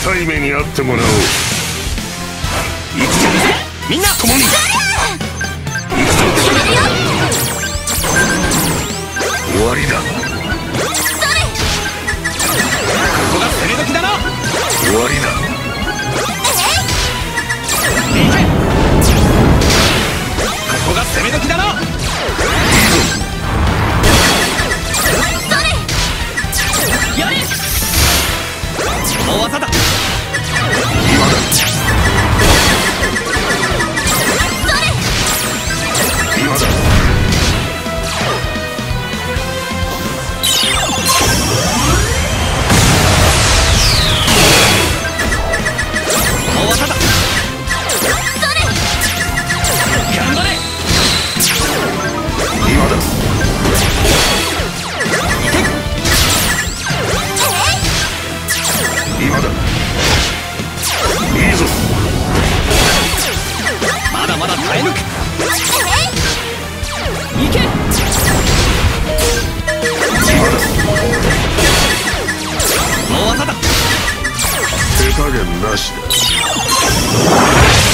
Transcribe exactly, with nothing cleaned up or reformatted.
痛い目に遭ってもらおう。 行くぞみんな共に。行くぞ。 終わりだ。 ここが攻め時だな。 終わりだ。 行け。ここが攻め時だな。やれ。大技だ。 今だ。今だ。 大技だ。頑張れ。 今だ。今だ。いいぞ。 まだまだ耐え抜く。いけ。 今だ。 大技だ。 手加減なしだ。